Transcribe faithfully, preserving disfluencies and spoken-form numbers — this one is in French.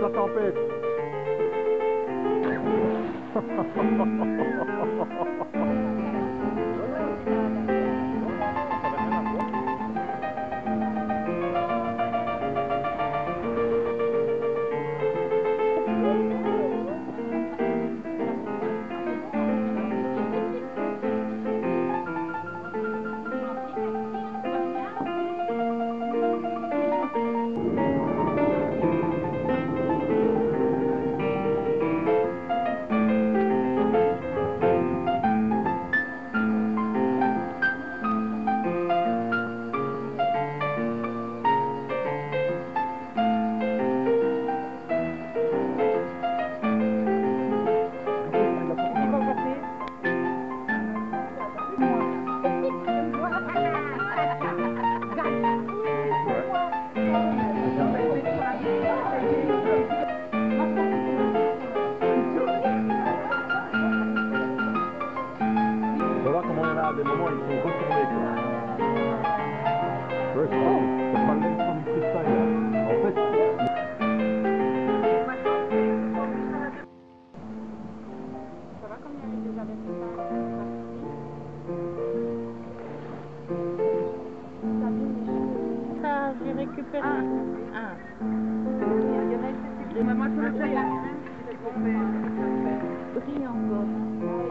la tempête. À des moments, ils sont retournés. Ouais, c'est pas le même son du freestyle. En fait, ça va comme il y avait des abeilles. Ça, j'ai récupéré. Ah. Ah. Moi, je le fais. Brille encore.